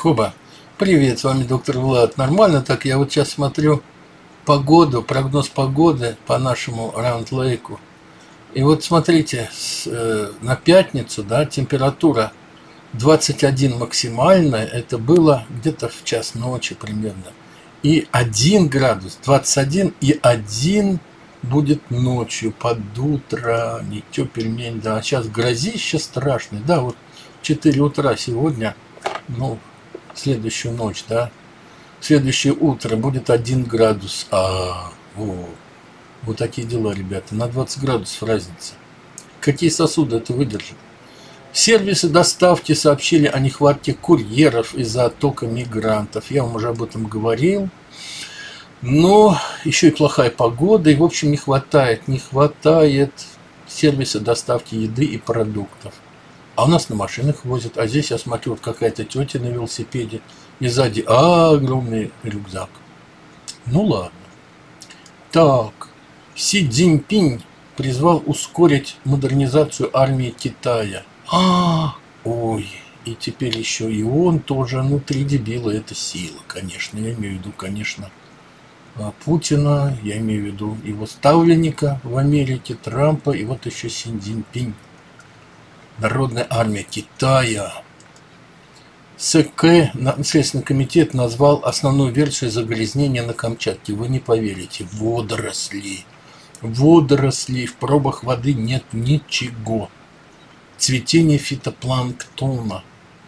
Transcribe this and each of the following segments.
Хоба. Привет, с вами доктор Влад. Нормально так? Я вот сейчас смотрю погоду, прогноз погоды по нашему Раунд-Лейку. И вот смотрите, на пятницу, да, температура 21 максимальная, это было где-то в час ночи примерно. И 1 градус, 21 и 1 будет ночью, под утро, ничего, пельмень, да. Сейчас грозище страшное, да, вот 4 утра сегодня, ну, следующую ночь, да, следующее утро будет 1 градус, вот такие дела, ребята, на 20 градусов разница. Какие сосуды это выдержат? Сервисы доставки сообщили о нехватке курьеров из-за оттока мигрантов. Я вам уже об этом говорил. Но еще и плохая погода, и, в общем, не хватает сервиса доставки еды и продуктов. А у нас на машинах возят, а здесь я смотрю, вот какая-то тетя на велосипеде, и сзади огромный рюкзак. Ну ладно. Так, Си Цзиньпинь призвал ускорить модернизацию армии Китая. Ой, и теперь еще и он тоже, ну, 3 дебила, это сила, конечно. Я имею в виду, конечно, Путина, я имею в виду его ставленника в Америке, Трампа, и вот еще Си Цзиньпинь. Народная армия Китая. СК, Следственный комитет, назвал основную версию загрязнения на Камчатке. Вы не поверите, водоросли. Водоросли, в пробах воды нет ничего. Цветение фитопланктона.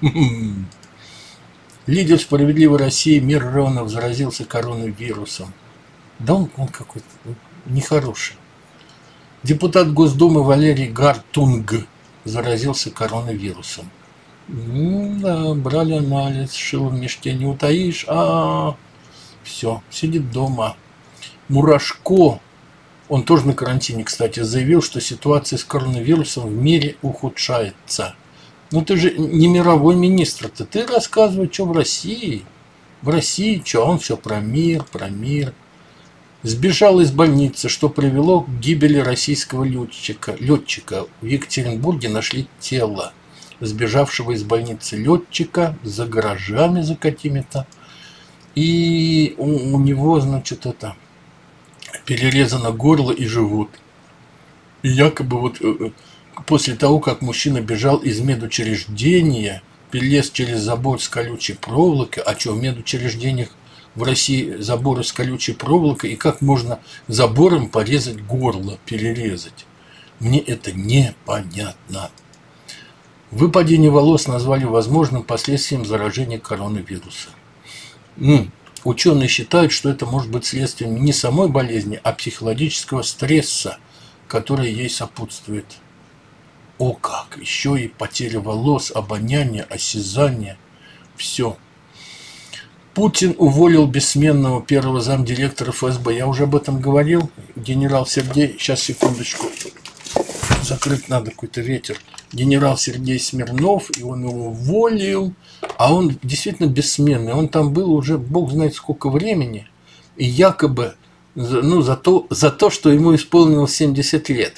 Лидер «Справедливой России» Миронов заразился коронавирусом. Да он какой-то нехороший. Депутат Госдумы Валерий Гартунг заразился коронавирусом. Да, брали анализ, шило в мешке не утаишь. Все, сидит дома. Мурашко, он тоже на карантине, кстати, заявил, что ситуация с коронавирусом в мире ухудшается. Ну ты же не мировой министр-то, ты рассказывай, что в России. В России что, он все про мир, про мир. Сбежал из больницы, что привело к гибели российского летчика. В Екатеринбурге нашли тело сбежавшего из больницы летчика за гаражами, за какими-то. И у него, значит, перерезано горло и живот. И якобы вот после того, как мужчина бежал из медучреждения, перелез через забор с колючей проволокой, а что, в медучреждениях в России заборы с колючей проволокой, и как можно забором порезать горло, перерезать? Мне это непонятно. Выпадение волос назвали возможным последствием заражения коронавируса. Ученые считают, что это может быть следствием не самой болезни, а психологического стресса, который ей сопутствует. О как! Еще и потеря волос, обоняние, осязание. Все. Путин уволил бессменного первого замдиректора ФСБ. Я уже об этом говорил. Генерал Сергей... Сейчас, секундочку. Закрыть надо, какой-то ветер. Генерал Сергей Смирнов, и он его уволил. А он действительно бессменный. Он там был уже бог знает сколько времени. И якобы за то, что ему исполнилось 70 лет.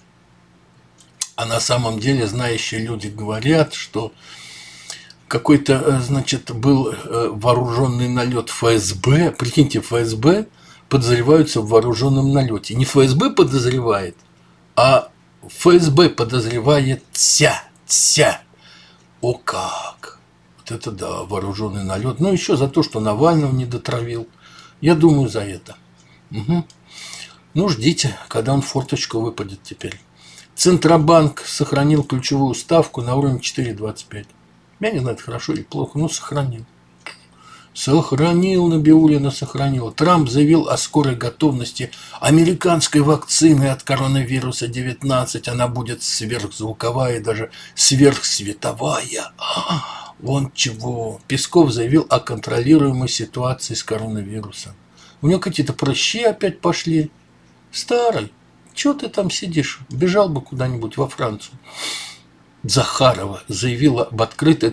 А на самом деле знающие люди говорят, что какой-то, значит, был вооруженный налет ФСБ. Прикиньте, ФСБ подозреваются в вооруженном налете. Не ФСБ подозревает, а ФСБ подозревается. О как! Вот это да, вооруженный налет. Ну, еще за то, что Навального не дотравил. Я думаю, за это. Угу. Ну, ждите, когда он в форточку выпадет теперь. Центробанк сохранил ключевую ставку на уровне 4,25. Я не знаю, это хорошо или плохо, но сохранил. Сохранил, Набиуллина сохранила. Трамп заявил о скорой готовности американской вакцины от коронавируса 19. Она будет сверхзвуковая, даже сверхсветовая. Вон чего. Песков заявил о контролируемой ситуации с коронавирусом. У него какие-то прыщи опять пошли. Старый, чего ты там сидишь? Бежал бы куда-нибудь во Францию. Захарова заявила об открытой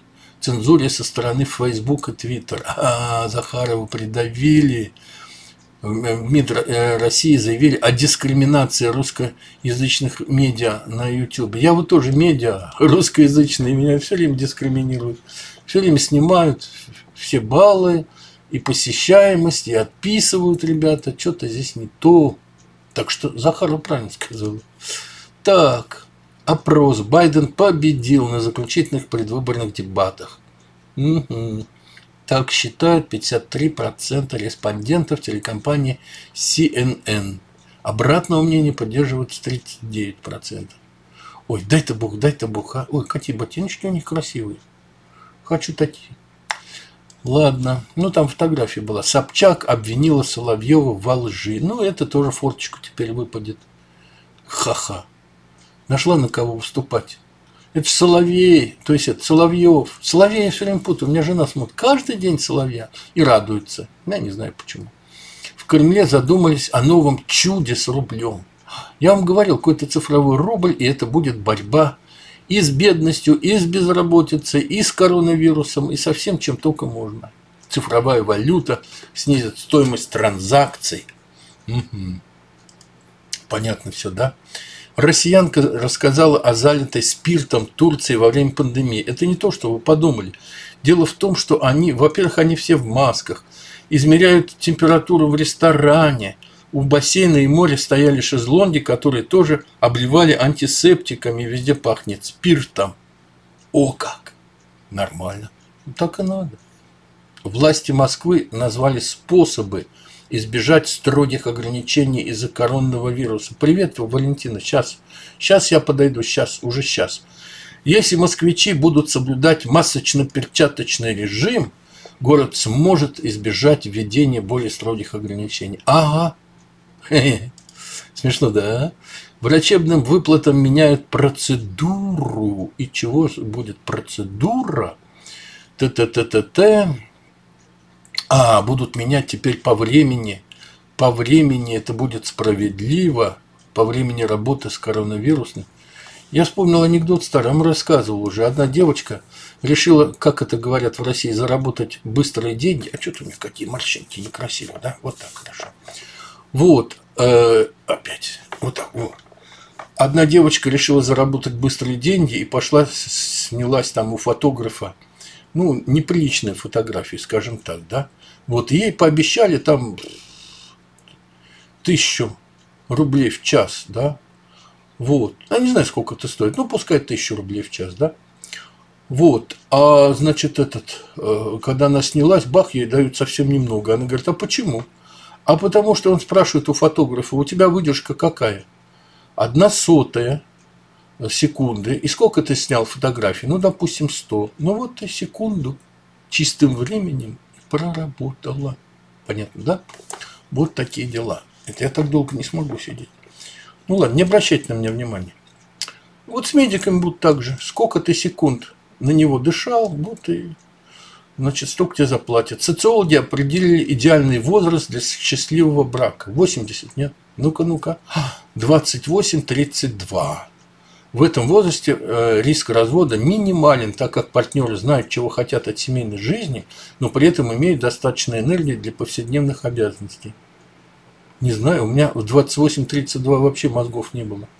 цензуре со стороны Facebook и Twitter. Захарову придавили. МИД России заявили о дискриминации русскоязычных медиа на YouTube. Я вот тоже медиа русскоязычные, меня все время дискриминируют. Все время снимают все баллы и посещаемость, и отписывают ребята. Что-то здесь не то. Так что Захарова правильно сказала. Так, опрос. Байден победил на заключительных предвыборных дебатах. Угу. Так считают 53% респондентов телекомпании CNN. Обратного мнения поддерживают 39%. Ой, дай-то Бог, а. Ой, какие ботиночки у них красивые. Хочу такие. Ладно, ну там фотография была. Собчак обвинила Соловьева во лжи. Ну, это тоже форточку теперь выпадет. Ха-ха. Нашла на кого выступать. Это же Соловей, то есть это Соловьев. Соловей я все время путаю. У меня жена смотрит каждый день Соловья и радуется. Я не знаю почему. В Кремле задумались о новом чуде с рублем. Я вам говорил, какой-то цифровой рубль, и это будет борьба и с бедностью, и с безработицей, и с коронавирусом, и со всем, чем только можно. Цифровая валюта снизит стоимость транзакций. Угу. Понятно все, да? Россиянка рассказала о залитой спиртом Турции во время пандемии. Это не то, что вы подумали. Дело в том, что они, во-первых, они все в масках, измеряют температуру в ресторане. У бассейна и моря стояли шезлонги, которые тоже обливали антисептиками, везде пахнет спиртом. О как! Нормально. Так и надо. Власти Москвы назвали способы избежать строгих ограничений из-за коронного вируса. Привет, Валентина, сейчас я подойду, уже сейчас. Если москвичи будут соблюдать масочно-перчаточный режим, город сможет избежать введения более строгих ограничений. Ага. Смешно, да? Врачебным выплатам меняют процедуру. И чего будет процедура? Будут менять теперь по времени. По времени это будет справедливо. По времени работы с коронавирусным. Я вспомнил анекдот старый, я рассказывал уже. Одна девочка решила, как это говорят в России, заработать быстрые деньги. А что-то у них какие морщинки, некрасиво, да? Вот так хорошо. Вот, опять, вот так, вот. Одна девочка решила заработать быстрые деньги и пошла, снялась там у фотографа, ну, неприличные фотографии, скажем так, да. Вот, ей пообещали там 1000 рублей в час, да. Вот, я не знаю, сколько это стоит, ну, пускай 1000 рублей в час, да. Вот, а, значит, когда она снялась, бах, ей дают совсем немного. Она говорит, а почему? А потому что он спрашивает у фотографа, у тебя выдержка какая? 1/100 секунды. И сколько ты снял фотографий? Ну, допустим, 100. Ну, вот ты секунду чистым временем проработала. Понятно, да? Вот такие дела. Это я так долго не смогу сидеть. Ну, ладно, не обращайте на меня внимания. Вот с медиками будут так же. Сколько ты секунд на него дышал, вот и... Значит, столько тебе заплатят. Социологи определили идеальный возраст для счастливого брака. 80, нет? Ну-ка. 28-32. В этом возрасте риск развода минимален, так как партнеры знают, чего хотят от семейной жизни, но при этом имеют достаточно энергии для повседневных обязанностей. Не знаю, у меня в 28-32 вообще мозгов не было.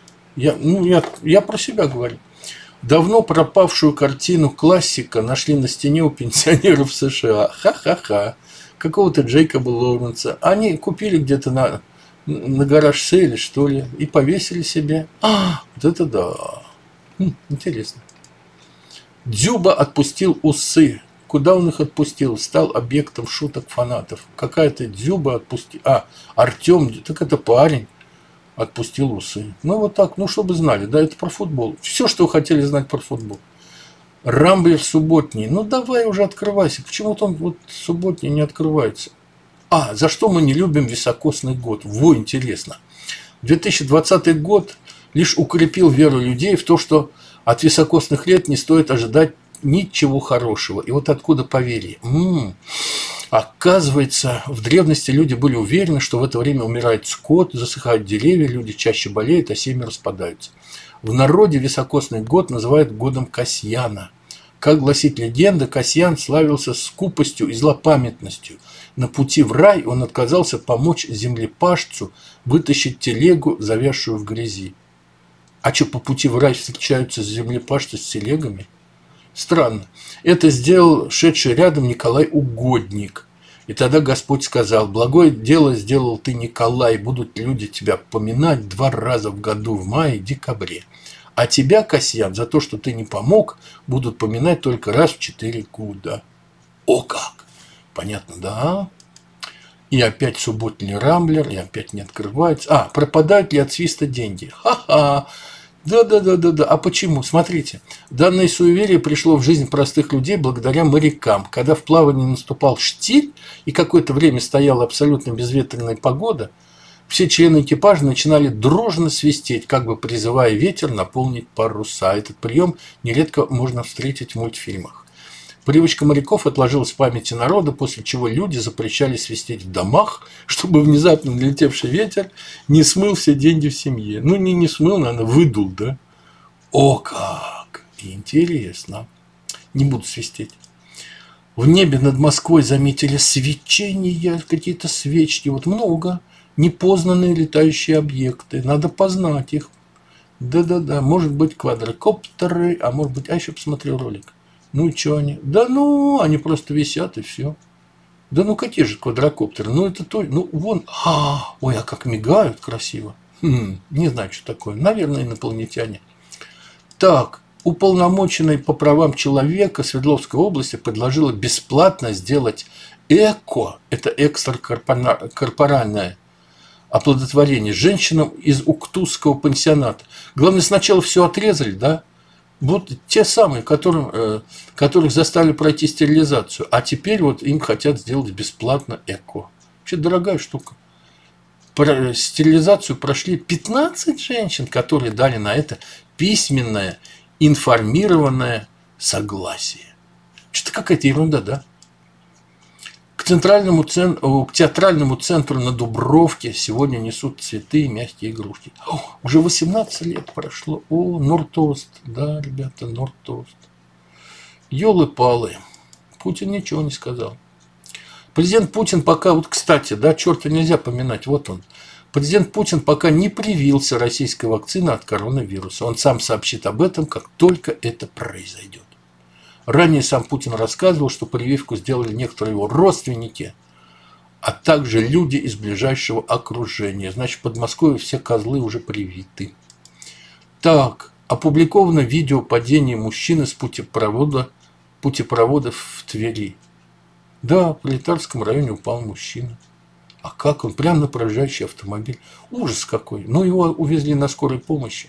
Я про себя говорю. Давно пропавшую картину классика нашли на стене у пенсионеров США. Ха-ха-ха. Какого-то Джейкоба Лоуренса. Они купили где-то на гараж-сейле, что ли, и повесили себе. Вот это да. Интересно. Дзюба отпустил усы. Куда он их отпустил? Стал объектом шуток фанатов. Какая-то Дзюба отпустил. Артем, так это парень. Отпустил усы. Ну, вот так, ну, чтобы знали, да, это про футбол. Все, что вы хотели знать про футбол. Рамблер субботний. Ну, давай уже открывайся. Почему-то он вот субботний не открывается. За что мы не любим високосный год? Во, интересно. 2020 год лишь укрепил веру людей в то, что от високосных лет не стоит ожидать ничего хорошего. И вот откуда поверье. Оказывается, в древности люди были уверены, что в это время умирает скот, засыхают деревья, люди чаще болеют, а семьи распадаются. В народе високосный год называют годом Касьяна. Как гласит легенда, Касьян славился скупостью и злопамятностью. На пути в рай он отказался помочь землепашцу вытащить телегу, завязшую в грязи. А что, по пути в рай встречаются землепашцы с телегами? Странно. Это сделал шедший рядом Николай Угодник. И тогда Господь сказал: «Благое дело сделал ты, Николай, будут люди тебя поминать 2 раза в году, в мае и декабре. А тебя, Касьян, за то, что ты не помог, будут поминать только раз в 4 года». О как! Понятно, да? И опять субботний рамблер, и опять не открывается. А, пропадают ли от свиста деньги? Ха-ха! Да. А почему? Смотрите, данное суеверие пришло в жизнь простых людей благодаря морякам. Когда в плавании наступал штиль и какое-то время стояла абсолютно безветренная погода, все члены экипажа начинали дружно свистеть, как бы призывая ветер наполнить паруса. Этот прием нередко можно встретить в мультфильмах. Привычка моряков отложилась в памяти народа, после чего люди запрещали свистеть в домах, чтобы внезапно налетевший ветер не смыл все деньги в семье. Ну, не смыл, наверное, выдул, да? О, как! Интересно. Не буду свистеть. В небе над Москвой заметили свечения, какие-то свечки. Вот много. Непознанные летающие объекты. Надо познать их. Да. Может быть, квадрокоптеры, а может быть... А еще посмотрел ролик. Ну и что они? Да ну, они просто висят и все. Да ну какие же квадрокоптеры? Ну это то, ну вон. Ой, а как мигают красиво. Не знаю, что такое. Наверное, инопланетяне. Так, уполномоченный по правам человека Свердловской области предложила бесплатно сделать ЭКО, это экстракорпоральное оплодотворение, женщинам из Уктусского пансионата. Главное, сначала все отрезали, да? Вот те самые, которых заставили пройти стерилизацию. А теперь вот им хотят сделать бесплатно ЭКО. Вообще дорогая штука. Стерилизацию прошли 15 женщин, которые дали на это письменное, информированное согласие. Что-то какая-то ерунда, да? К театральному центру на Дубровке сегодня несут цветы и мягкие игрушки. Уже 18 лет прошло. О, Нортост. Да, ребята, Нортост. Ёлы-палы. Путин ничего не сказал. Президент Путин пока... Вот, кстати, да, черта нельзя поминать. Вот он. Президент Путин пока не привился российской вакциной от коронавируса. Он сам сообщит об этом, как только это произойдет. Ранее сам Путин рассказывал, что прививку сделали некоторые его родственники, а также люди из ближайшего окружения. Значит, в Подмосковье все козлы уже привиты. Так, опубликовано видео падения мужчины с путепровода в Твери. Да, в Пролетарском районе упал мужчина. А как он? Прямо на проезжающий автомобиль. Ужас какой. Но его увезли на скорой помощи.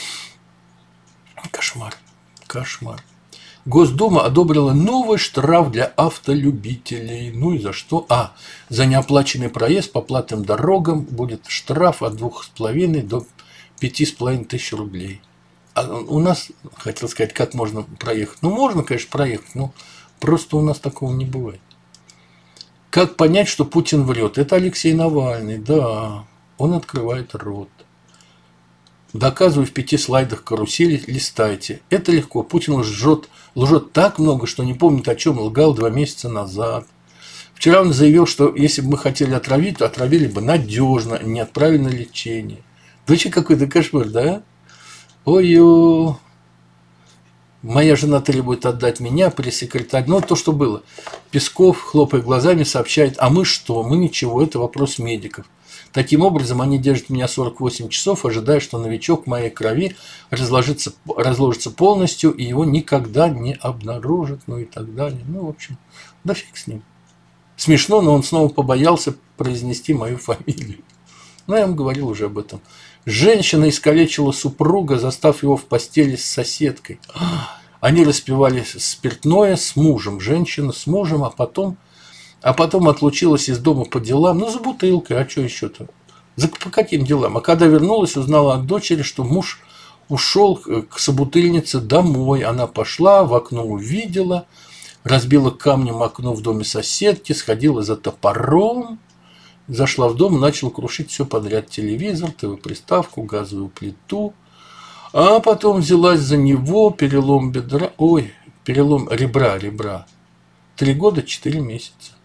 Кошмар. Кошмар. Госдума одобрила новый штраф для автолюбителей. Ну и за что? За неоплаченный проезд по платным дорогам будет штраф от 2,5 до 5,5 тысяч рублей. А у нас, хотел сказать, как можно проехать? Ну, можно, конечно, проехать, но просто у нас такого не бывает. Как понять, что Путин врет? Это Алексей Навальный, да, он открывает рот. Доказываю в 5 слайдах карусели, листайте. Это легко. Путин лжет так много, что не помнит, о чем лгал 2 месяца назад. Вчера он заявил, что если бы мы хотели отравить, то отравили бы надежно, не отправили на лечение. Вообще какой-то кошмар, да? Ой-ё. Моя жена требует отдать меня, пресс-секретарь. Ну, то, что было. Песков, хлопая глазами, сообщает: а мы что? Мы ничего, это вопрос медиков. Таким образом, они держат меня 48 часов, ожидая, что новичок в моей крови разложится полностью, и его никогда не обнаружат, ну и так далее. Ну, в общем, да фиг с ним. Смешно, но он снова побоялся произнести мою фамилию. Ну, я вам говорил уже об этом. Женщина искалечила супруга, застав его в постели с соседкой. Они распивали спиртное с мужем, женщина с мужем, а потом отлучилась из дома по делам, ну, за бутылкой, а что еще-то? По каким делам? А когда вернулась, узнала от дочери, что муж ушел к собутыльнице домой. Она пошла, в окно увидела, разбила камнем окно в доме соседки, сходила за топором, зашла в дом, начала крушить все подряд: телевизор, ТВ-приставку, газовую плиту. А потом взялась за него, перелом ребра. 3 года 4 месяца.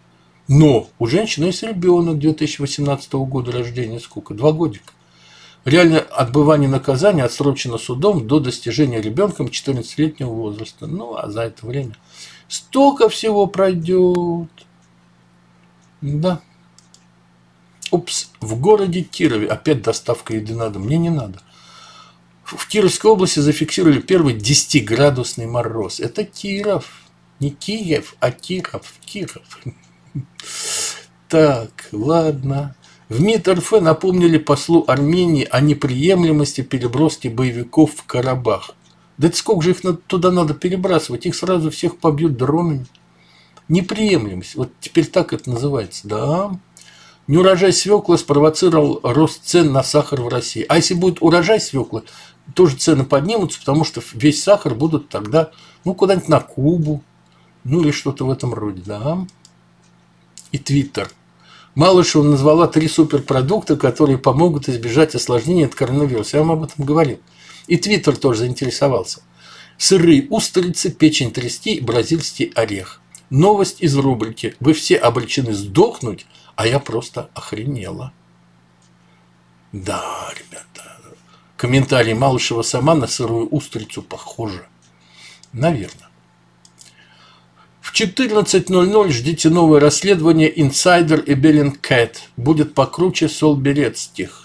Но у женщины есть ребенок 2018 года рождения, сколько? 2 годика. Реальное отбывание наказания отсрочено судом до достижения ребенком 14-летнего возраста. Ну, а за это время столько всего пройдет. Да. Упс, в городе Кирове опять доставка еды на дом. Мне не надо. В Кировской области зафиксировали первый 10-градусный мороз. Это Киров. Не Киев, а Киров. Киров. Так, ладно. В МИД РФ напомнили послу Армении о неприемлемости переброски боевиков в Карабах. Да это сколько же их туда надо перебрасывать? Их сразу всех побьют дронами. Неприемлемость. Вот теперь так это называется. Да. Неурожай свеклы спровоцировал рост цен на сахар в России. А если будет урожай свеклы, тоже цены поднимутся, потому что весь сахар будут тогда, ну, куда-нибудь на Кубу, ну, или что-то в этом роде. Да. И Твиттер. Малышева назвала 3 суперпродукта, которые помогут избежать осложнений от коронавируса. Я вам об этом говорил. И Твиттер тоже заинтересовался. Сырые устрицы, печень трести и бразильский орех. Новость из рубрики «Вы все обречены сдохнуть, а я просто охренела». Да, ребята. Комментарий: Малышева сама на сырую устрицу похожа. Наверное. В 14:00 ждите новое расследование «Инсайдер» и Bellingcat. Будет покруче Солберецких.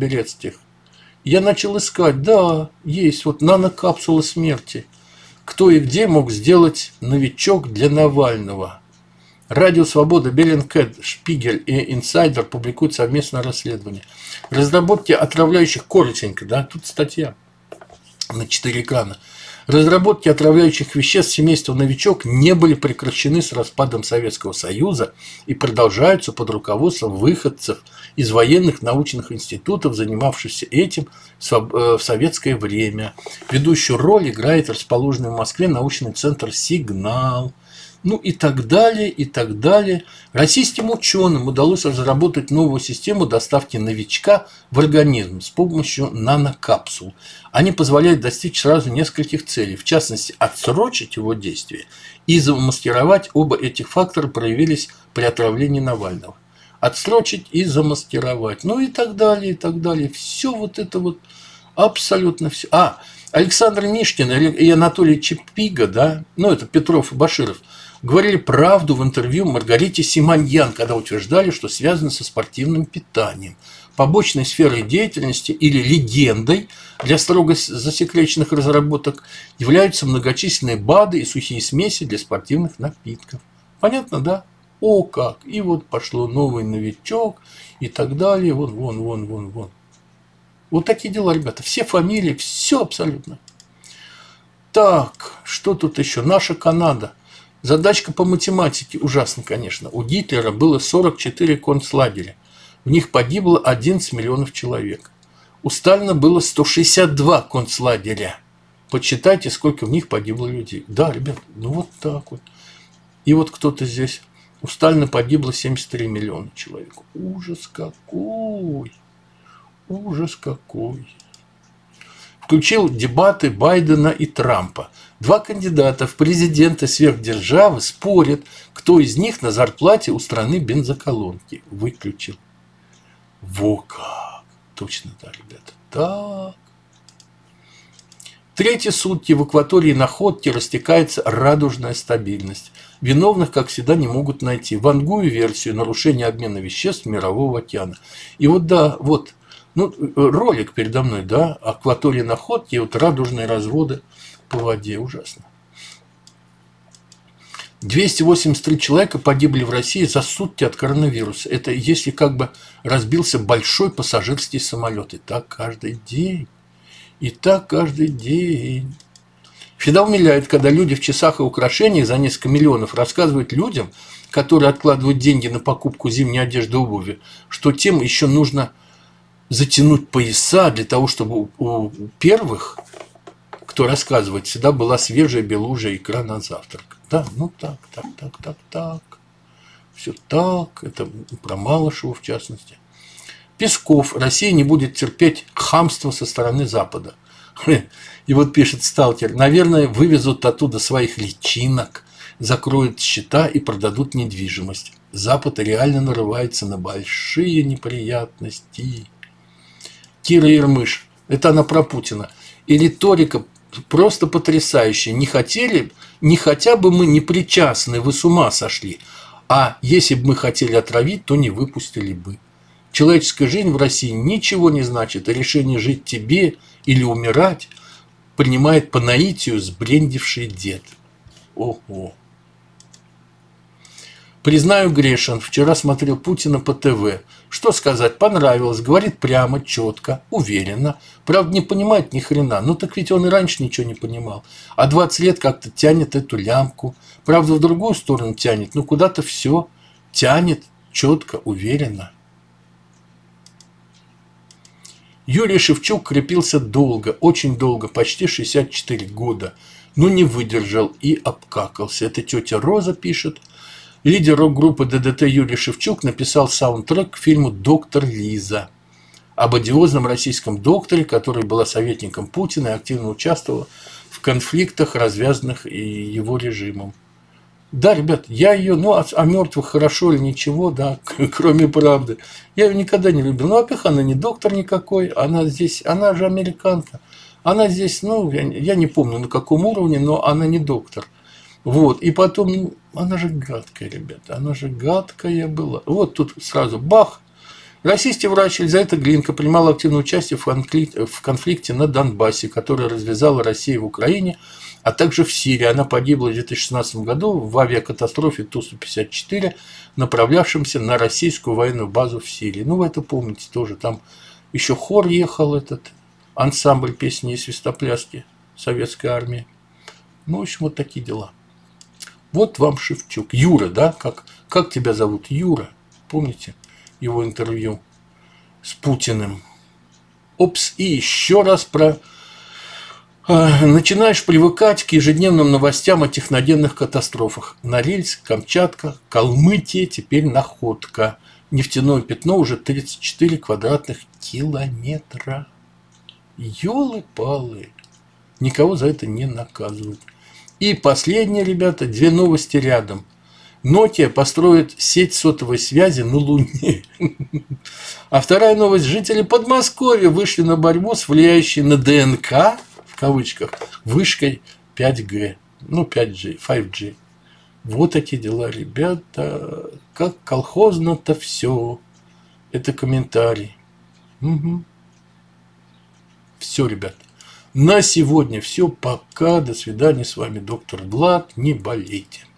Я начал искать. Да, есть вот нанокапсула смерти. Кто и где мог сделать новичок для Навального? Радио «Свобода», Bellingcat, Шпигель и «Инсайдер» публикуют совместное расследование. Разработки отравляющих, коротенько, да, тут статья на 4 экрана. Разработки отравляющих веществ семейства «Новичок» не были прекращены с распадом Советского Союза и продолжаются под руководством выходцев из военных научных институтов, занимавшихся этим в советское время. Ведущую роль играет расположенный в Москве научный центр «Сигнал». Ну и так далее, и так далее. Российским ученым удалось разработать новую систему доставки новичка в организм с помощью нанокапсул. Они позволяют достичь сразу нескольких целей, в частности, отсрочить его действие и замаскировать. Оба этих фактора проявились при отравлении Навального. Отсрочить и замаскировать. Ну и так далее, и так далее. Все вот это вот, абсолютно все. Александр Мишкин и Анатолий Чепига, да, ну это Петров и Баширов, говорили правду в интервью Маргарите Симоньян, когда утверждали, что связано со спортивным питанием. Побочной сферой деятельности или легендой для строго засекреченных разработок являются многочисленные БАДы и сухие смеси для спортивных напитков. Понятно, да? О как! И вот пошло новый новичок и так далее. Вон. Вот такие дела, ребята. Все фамилии, все абсолютно. Так, что тут еще? Наша Канада. Задачка по математике ужасно, конечно. У Гитлера было 44 концлагеря. В них погибло 11 миллионов человек. У Сталина было 162 концлагеря. Подсчитайте, сколько в них погибло людей. Да, ребят, ну вот так вот. И вот кто-то здесь. У Сталина погибло 73 миллиона человек. Ужас какой! Ужас какой! Включил дебаты Байдена и Трампа. 2 кандидата в президенты сверхдержавы спорят, кто из них на зарплате у страны бензоколонки. Выключил. Во как! Точно, да, ребята. Так. 3 сутки в акватории Находки растекается радужная стабильность. Виновных, как всегда, не могут найти. Вангую версию нарушения обмена веществ Мирового океана. И вот, да, вот. Ну, ролик передо мной, да, акватория Находки, и вот радужные разводы по воде. Ужасно. 283 человека погибли в России за сутки от коронавируса. Это если как бы разбился большой пассажирский самолет. И так каждый день. Всегда умиляет, когда люди в часах и украшениях за несколько миллионов рассказывают людям, которые откладывают деньги на покупку зимней одежды и обуви, что тем еще нужно затянуть пояса для того, чтобы у первых, кто рассказывает, всегда была свежая белужья икра на завтрак. Да, ну так. Все так, это про Малышеву в частности. Песков: Россия не будет терпеть хамство со стороны Запада. И вот пишет сталкер: наверное, вывезут оттуда своих личинок закроют счета и продадут недвижимость. Запад реально нарывается на большие неприятности. Кира Ермыш. Это она про Путина. И риторика просто потрясающая. Не хотя бы мы не причастны, вы с ума сошли. А если бы мы хотели отравить, то не выпустили бы. Человеческая жизнь в России ничего не значит. И решение жить тебе или умирать принимает по наитию сбрендивший дед. Ого. Признаю, грешен. Вчера смотрел Путина по ТВ. Что сказать, понравилось. Говорит прямо, четко, уверенно. Правда, не понимает ни хрена. Ну так ведь он и раньше ничего не понимал. А 20 лет как-то тянет эту лямку. Правда, в другую сторону тянет. Ну куда-то все тянет четко, уверенно. Юрий Шевчук крепился долго, очень долго, почти 64 года. Но не выдержал и обкакался. Это тетя Роза пишет. Лидер рок-группы ДДТ Юрий Шевчук написал саундтрек к фильму «Доктор Лиза» об одиозном российском докторе, который была советником Путина и активно участвовала в конфликтах, развязанных и его режимом. Да, ребят, я ее, ну, о мертвых хорошо или ничего, да, кроме правды. Я ее никогда не любил. Ну, во-первых, она не доктор никакой, она здесь, она же американка. Она здесь, ну, я не помню на каком уровне, но она не доктор. Вот, и потом, она же гадкая, ребята, она же гадкая была. Вот тут сразу бах. Российский врач Елизавета Глинка принимала активное участие в конфликте на Донбассе, который развязала Россия в Украине, а также в Сирии. Она погибла в 2016 году в авиакатастрофе Ту-154, направлявшемся на российскую военную базу в Сирии. Ну, вы это помните тоже. Там еще хор ехал, этот ансамбль песни и свистопляски советской армии. Ну, в общем, вот такие дела. Вот вам Шевчук. Юра, да? Как тебя зовут? Юра. Помните его интервью с Путиным? Опс, и еще раз про... Начинаешь привыкать к ежедневным новостям о техногенных катастрофах. Норильск, Камчатка, Калмыкия, теперь Находка. Нефтяное пятно уже 34 квадратных километра. Ёлы-палы. Никого за это не наказывают. И последнее, ребята, две новости рядом. Nokia построит сеть сотовой связи на Луне. А вторая новость. Жители Подмосковья вышли на борьбу с влияющей на ДНК, в кавычках, вышкой 5G. Ну, 5G, 5G. Вот эти дела, ребята. Как колхозно-то все. Это комментарий. Угу. Все, ребята. На сегодня все. Пока. До свидания. С вами доктор Влад. Не болейте.